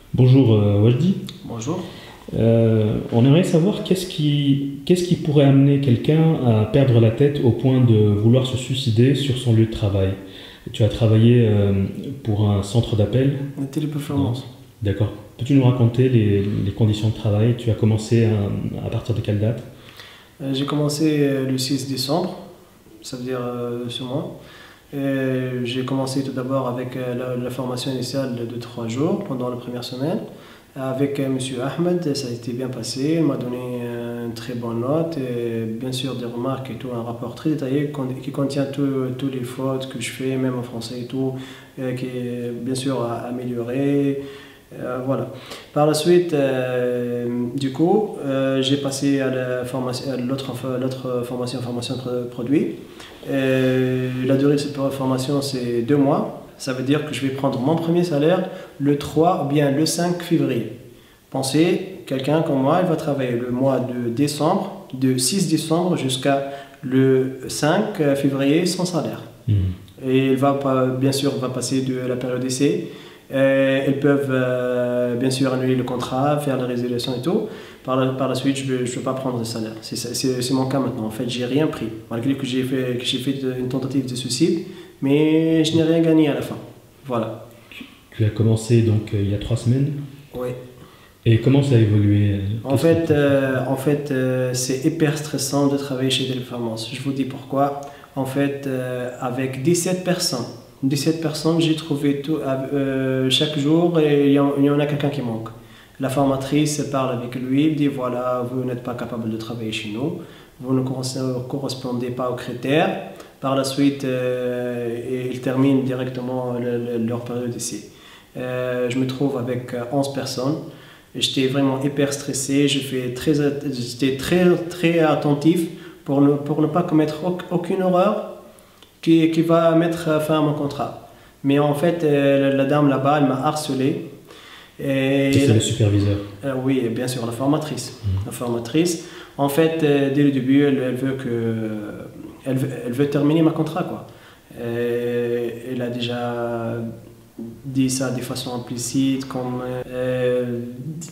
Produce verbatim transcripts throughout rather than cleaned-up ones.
Bonjour euh, Wajdi. Bonjour. Euh, on aimerait savoir qu'est-ce qui, qu'est-ce qui pourrait amener quelqu'un à perdre la tête au point de vouloir se suicider sur son lieu de travail. Tu as travaillé euh, pour un centre d'appel. La téléperformance. D'accord. Peux-tu nous raconter les, les conditions de travail? Tu as commencé à, à partir de quelle date? Euh, J'ai commencé euh, le six décembre, ça veut dire euh, ce mois. Et J'ai commencé tout d'abord avec euh, la, la formation initiale de trois jours pendant la première semaine. Avec euh, M. Ahmed, ça a été bien passé, il m'a donné euh, une très bonne note et bien sûr des remarques et tout, un rapport très détaillé con- qui contient toutes les fautes que je fais, même en français et tout, euh, qui est bien sûr à améliorer. Euh, voilà. Par la suite, euh, du coup, euh, j'ai passé à la formation, à l'autre, l'autre formation, formation de produit. Euh, la durée de cette formation, c'est deux mois. Ça veut dire que je vais prendre mon premier salaire le trois ou bien le cinq février. Pensez, quelqu'un comme moi, il va travailler le mois de décembre, de six décembre jusqu'à le cinq février sans salaire. Mmh. Et il va pas, bien sûr, va passer de la période d'essai. Euh, ils peuvent euh, bien sûr annuler le contrat, faire la résiliation et tout. Par la, par la suite, je ne veux, je veux pas prendre de salaire. C'est, c'est, c'est mon cas maintenant. En fait, j'ai rien pris. Malgré que j'ai fait, que j'ai fait une tentative de suicide, mais je n'ai rien gagné à la fin. Voilà. Tu as commencé donc euh, il y a trois semaines. Oui. Et comment ça a évolué? En fait, euh, en fait euh, c'est hyper stressant de travailler chez Teleperformance. Je vous dis pourquoi. En fait, euh, avec dix-sept personnes, dix-sept personnes, j'ai trouvé tout, euh, chaque jour, et il y, en, il y en a quelqu'un qui manque. La formatrice parle avec lui, elle dit voilà, vous n'êtes pas capable de travailler chez nous, vous ne correspondez pas aux critères. Par la suite, euh, ils terminent directement le, le, leur période d'essai. Euh, je me trouve avec onze personnes. J'étais vraiment hyper stressé, j'étais très, j'étais très, très attentif pour ne, pour ne pas commettre aucune erreur qui, qui va mettre fin à mon contrat. Mais en fait, euh, la dame là-bas, elle m'a harcelé. Et c'est le superviseur? euh, Oui, bien sûr, la formatrice. Mmh. La formatrice. En fait, euh, dès le début, elle, elle veut que, elle, veut, elle veut terminer mon contrat, quoi. Euh, elle a déjà dit ça de façon implicite, comme euh,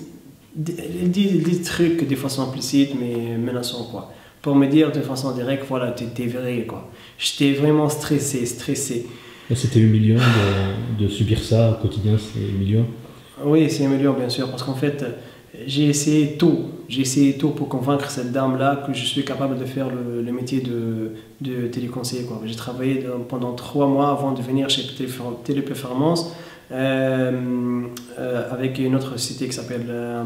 elle dit des trucs de façon implicite, mais menaçant, quoi. Pour me dire de façon directe, voilà, tu t'es viré, quoi. J'étais vraiment stressé, stressé. C'était humiliant de, de subir ça au quotidien, c'est humiliant? Oui, c'est humiliant, bien sûr, parce qu'en fait, j'ai essayé tout. J'ai essayé tout pour convaincre cette dame-là que je suis capable de faire le, le métier de, de téléconseiller, quoi. J'ai travaillé pendant trois mois avant de venir chez Téléperformance euh, euh, avec une autre société qui s'appelle euh,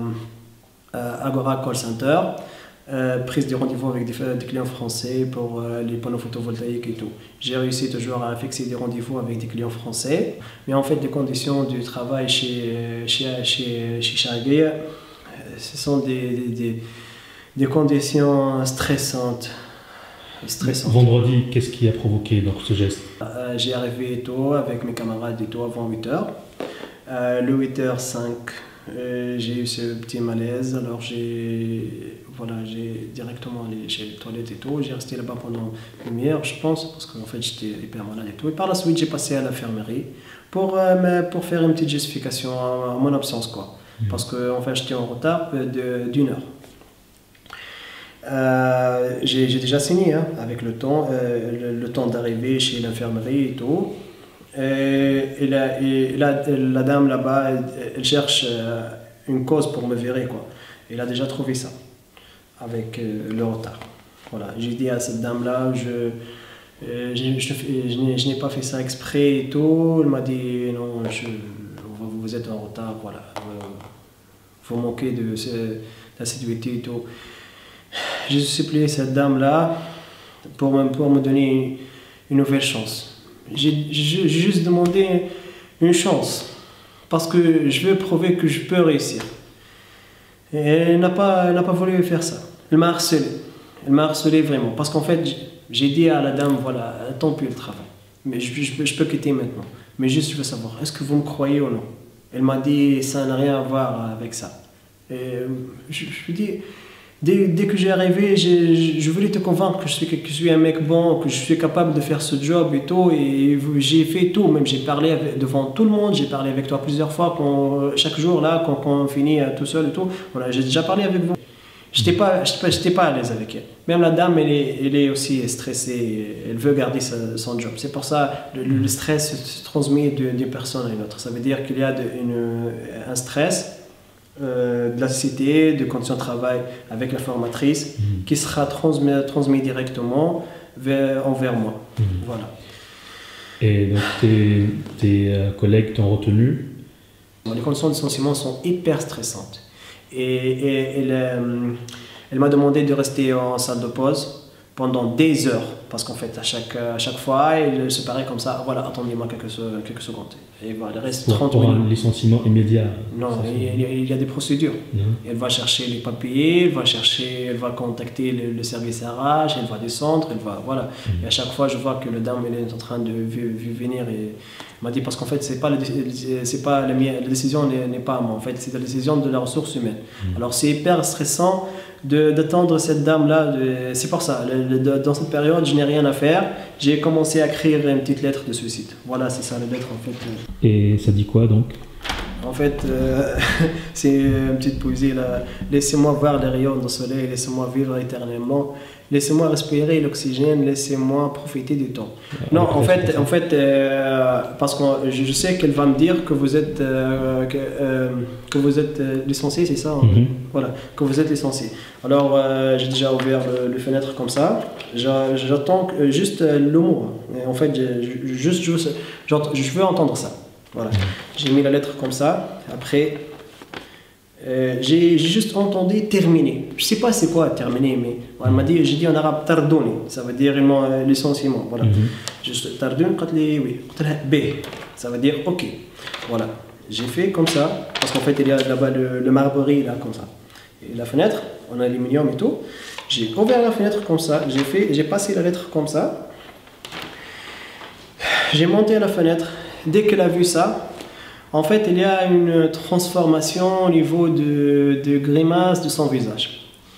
Agora Call Center. Euh, prise de rendez-vous avec des, des clients français pour euh, les panneaux photovoltaïques et tout. J'ai réussi toujours à fixer des rendez-vous avec des clients français, mais en fait les conditions du travail chez, chez, chez, chez Chargé, euh, ce sont des, des, des conditions stressantes. stressantes. Vendredi, qu'est-ce qui a provoqué donc, ce geste? euh, J'ai arrivé tôt avec mes camarades et tout avant huit heures. Euh, le huit heures cinq, euh, j'ai eu ce petit malaise, alors j'ai voilà, j'ai directement allé chez les toilettes et tout. J'ai resté là-bas pendant une demi-heure, je pense, parce qu'en fait j'étais hyper malade et tout. Et par la suite, j'ai passé à l'infirmerie pour, euh, pour faire une petite justification à mon absence, quoi. Mmh. Parce qu'en fait, j'étais en retard de, d'une heure. Euh, j'ai, j'ai déjà signé hein, avec le temps, euh, le, le temps d'arriver chez l'infirmerie et tout. Et, et, la, et la, la dame là-bas, elle, elle cherche euh, une cause pour me virer, quoi. Elle a déjà trouvé ça avec euh, le retard. Voilà. J'ai dit à cette dame-là, je, euh, je, je, je, n'ai, je n'ai pas fait ça exprès et tout. Elle m'a dit non, je, vous êtes en retard, voilà. Vous manquez de d'assiduité et tout. J'ai supplié cette dame-là pour me, pour me donner une, une nouvelle chance. J'ai, j'ai juste demandé une chance parce que je veux prouver que je peux réussir. Et elle n'a pas, elle n'a pas voulu faire ça. Elle m'a harcelé. Elle m'a harcelé vraiment. Parce qu'en fait, j'ai dit à la dame, voilà, tant pis le travail. Mais je, je, je peux quitter maintenant. Mais juste, je veux savoir, est-ce que vous me croyez ou non? Elle m'a dit, ça n'a rien à voir avec ça. Et je, je lui dis, Dès, dès que j'ai arrivé, j'ai- je voulais te convaincre que je, suis, que je suis un mec bon, que je suis capable de faire ce job et tout. Et j'ai fait tout, même j'ai parlé avec- devant tout le monde, j'ai parlé avec toi plusieurs fois, quand, chaque jour là, quand, quand on finit euh, tout seul et tout. Voilà, j'ai déjà parlé avec vous. J'étais pas, j'étais pas, j'étais pas à l'aise avec elle. Même la dame, elle est, elle est aussi stressée, elle veut garder sa- son job. C'est pour ça le, le stress se transmet de- d'une personne à une autre. Ça veut dire qu'il y a de- une, un stress euh, de la société, de conditions de travail avec la formatrice, Mhm. qui sera transmis, transmis directement vers, envers moi. Mhm. Voilà. Et donc tes, tes euh, collègues t'ont retenu. Les conditions de licenciement sont hyper stressantes. Et, et elle, euh, elle m'a demandé de rester en salle de pause pendant des heures. Parce qu'en fait, à chaque, à chaque fois, elle se paraît comme ça. Voilà, attendez-moi quelques, se- quelques secondes. Et voilà, il reste Pour, trente pour un minutes. licenciement immédiat. Non, Ça, c'est- il y, a, il y a des procédures. Non. Elle va chercher les papiers, elle va chercher, elle va contacter le, le service R H, elle va descendre, elle va, voilà. Mhm. Et à chaque fois, je vois que le dame elle est en train de v- v- venir et m'a dit parce qu'en fait, c'est pas la, dé- c'est pas la, mienne- la décision n'est n'est pas à moi. En fait, c'est la décision de la ressource humaine. Mhm. Alors c'est hyper stressant de- d'attendre cette dame là. C'est pour ça. Le- le- dans cette période, je n'ai rien à faire. J'ai commencé à écrire une petite lettre de suicide. Voilà, c'est ça la lettre en fait. Et ça dit quoi donc? En fait, euh, c'est une petite poésie là. Laissez-moi voir les rayons du soleil, laissez-moi vivre éternellement, laissez-moi respirer l'oxygène, laissez-moi profiter du temps. Non, en fait, en fait euh, parce que je, je sais qu'elle va me dire que vous êtes, euh, que, euh, que vous êtes euh, licencié, c'est ça hein? Mhm. Voilà, que vous êtes licencié. Alors, euh, j'ai déjà ouvert le, le fenêtre comme ça. J'a- J'attends que- juste euh, le mot. Et en fait, je, je- juste, juste, j'entends- je veux entendre ça. Voilà. J'ai mis la lettre comme ça. Après, euh, j'ai j'ai juste entendu terminer. Je sais pas c'est quoi terminer, mais elle m'a dit, j'ai dit en arabe tardoni. Ça veut dire euh, licenciement. Voilà. Mhm. Juste tardoni, قالت لي oui. قلت لها B. Ça veut dire ok. Voilà. J'ai fait comme ça parce qu'en fait il y a là-bas le, le marberie là comme ça. Et la fenêtre en aluminium et tout. J'ai ouvert la fenêtre comme ça. J'ai fait, j'ai passé la lettre comme ça. J'ai monté à la fenêtre. Dès qu'elle a vu ça, en fait, il y a une transformation au niveau de, de grimace de son visage.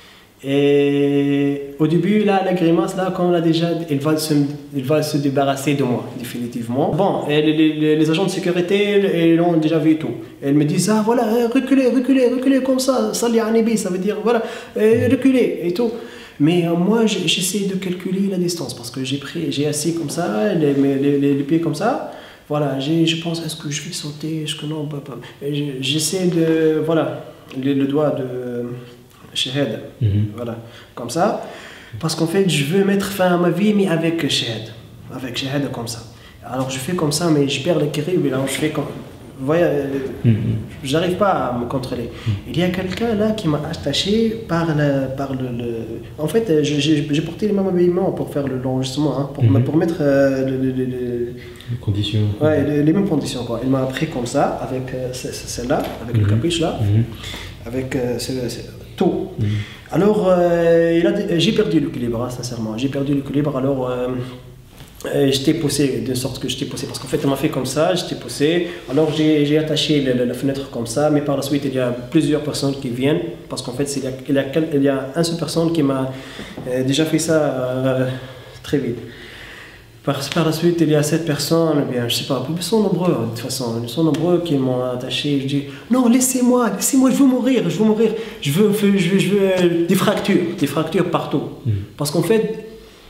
Et au début, là, la grimace, là, quand on l'a déjà, elle va, se, elle va se débarrasser de moi, définitivement. Bon, et les, les, les agents de sécurité, ils l'ont déjà vu tout. Elles me disent, ah voilà, reculez, reculez, reculez comme ça, ça ça veut dire, voilà, euh, reculez et tout. Mais euh, moi, j'ai- j'essaie de calculer la distance parce que j'ai pris, j'ai assis comme ça, les, les, les, les pieds comme ça. Voilà, j'ai- je pense, est-ce que je vais sauter, est-ce que non, pas, pas. Et je- J'essaie de, voilà, le, le doigt de Shahad, Mhm. voilà, comme ça. Parce qu'en fait, je veux mettre fin à ma vie, mais avec Shahad, avec Shahad comme ça. Alors je fais comme ça, mais je perds l'équilibre, et là, je fais comme, vous voyez, euh, Mhm. j'arrive pas à me contrôler. Il y a quelqu'un là qui m'a attaché par, la, par le, le- En fait, euh, je- j'ai j'ai porté les mêmes habillements pour faire le- l'enregistrement, hein, pour, Mhm. pour mettre euh, le- le- le- le- Les conditions. ouais, les, les mêmes conditions. Quoi. Il m'a pris comme ça, avec euh, ce- ce- celle-là, avec le Mhm. capuche là, Mhm. avec euh, ce- ce- tout. Mhm. Alors, euh, il a dit- j'ai perdu l'équilibre, hein, sincèrement. J'ai perdu l'équilibre, alors euh, euh, j'étais poussé, de sorte que j'étais poussé. Parce qu'en fait, elle m'a fait comme ça, j'étais poussé. Alors, j'ai j'ai attaché la, la- la fenêtre comme ça, mais par la suite, il y a plusieurs personnes qui viennent. Parce qu'en fait, il y, a, il, y a, quel- il y a une seule personne qui m'a euh, déjà fait ça euh, très vite. Par, par la suite, il y a sept personnes, eh bien, je sais pas, ils sont nombreux, de toute façon, ils sont nombreux qui m'ont attaché. Je dis, non, laissez-moi, laissez-moi, je veux mourir, je veux mourir, je veux, je veux, je veux euh, des fractures, des fractures partout. Mhm. Parce qu'en fait,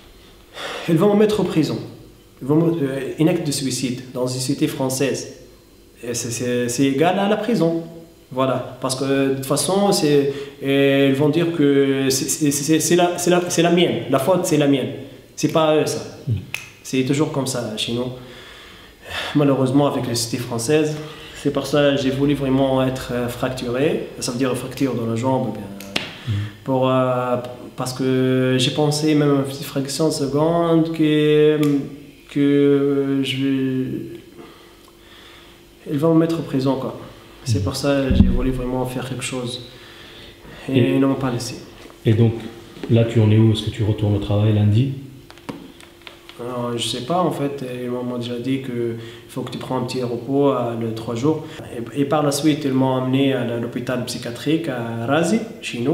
ils vont me mettre en prison. Ils vont me, euh, un acte de suicide dans une société française. Et c'est- C'est c'est égal à la prison. Voilà, parce que de toute façon, c'est- et ils vont dire que c'est- c'est c'est- c'est la, c'est la, c'est la mienne, la faute c'est la mienne. C'est pas à eux ça. Mhm. C'est toujours comme ça chez nous. Malheureusement, avec la société française, c'est pour ça que j'ai voulu vraiment être euh, fracturé. Ça veut dire fracture dans la jambe. eh Bien, pour, euh, parce que j'ai pensé, même une petite fraction de seconde, que, que je vais. Ils vont me mettre en prison, quoi. C'est pour ça que j'ai voulu vraiment faire quelque chose. Et, Et- ils ne m'ont pas laissé. Et donc, là, tu en es où? Est-ce que tu retournes au travail lundi? Alors, je sais pas, en fait, ils m'ont déjà dit qu'il faut que tu prends un petit repos à le trois jours. Et, et par la suite, ils m'ont amené à l'hôpital psychiatrique à Razi, chez nous.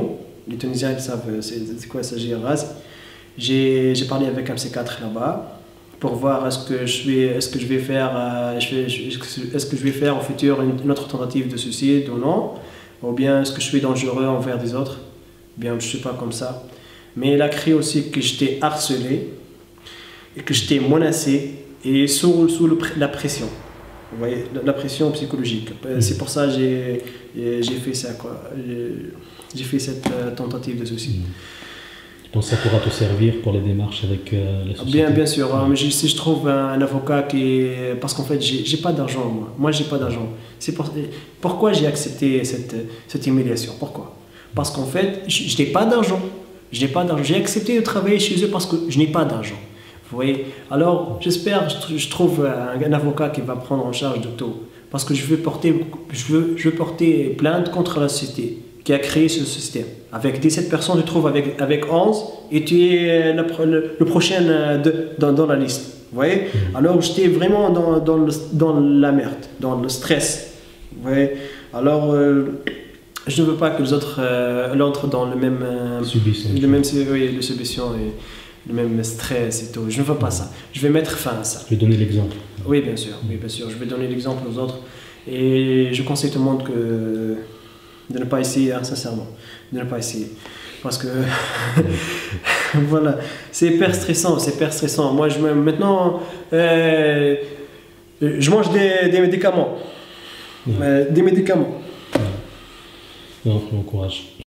Les Tunisiens, ils savent c'est quoi s'agit Ras. J'ai parlé avec un psychiatre là-bas pour voir est-ce que je vais, est-ce que je vais faire, euh, est-ce que je vais faire au futur une, une autre tentative de suicide ou non, ou bien est-ce que je suis dangereux envers des autres, bien je ne suis pas comme ça. Mais il a créé aussi que j'étais harcelé et que j'étais menacé et sous, sous le, la pression. Vous voyez, la pression psychologique. C'est pour ça que j'ai fait ça, quoi. J'ai fait cette tentative de suicide. Donc ça pourra te servir pour les démarches avec euh, la société? Bien, bien sûr. Ouais. Mais si je trouve un avocat qui... Parce qu'en fait, j'ai pas d'argent, moi. Moi, j'ai pas d'argent. C'est pour... Pourquoi j'ai accepté cette, cette humiliation? Pourquoi? Parce qu'en fait, je n'ai pas d'argent. Je n'ai pas d'argent. J'ai accepté de travailler chez eux parce que je n'ai pas d'argent. Vous voyez? Alors, j'espère que je trouve un, un avocat qui va prendre en charge de tout. Parce que je veux porter, je veux, je veux porter plainte contre la société qui a créé ce système. Avec dix-sept personnes, tu trouves avec, avec onze et tu es le, le, le prochain de, dans, dans la liste. Vous voyez? Alors, j'étais vraiment dans, dans, le, dans la merde, dans le stress. Vous voyez? Alors, euh, je ne veux pas que les autres euh, entrent dans le même... Euh, subissant. Le même oui, le subissant et le même stress et tout. Je ne veux pas ça. Je vais mettre fin à ça. Je vais donner l'exemple. Oui, bien sûr. Oui, bien sûr. Je vais donner l'exemple aux autres. Et je conseille tout le monde que... de ne pas essayer, hein, sincèrement, de ne pas essayer. Parce que, voilà, c'est hyper stressant, c'est hyper stressant. Moi, je, maintenant, euh, je mange des, des médicaments. Ouais. Euh, des médicaments. Ouais. Non, bon courage.